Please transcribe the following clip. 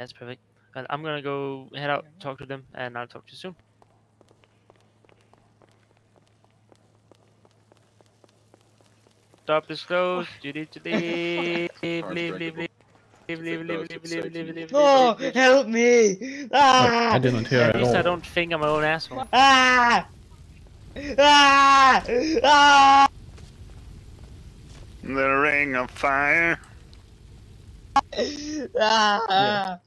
That's perfect. Well, I'm gonna go head out, talk to them, and I'll talk to you soon. Stop is closed. You need to leave. Leave. No, help me! Ah! I didn't hear At at least I all. don't finger my own asshole. Ah! Ah! Ah! The ring of fire. Ah!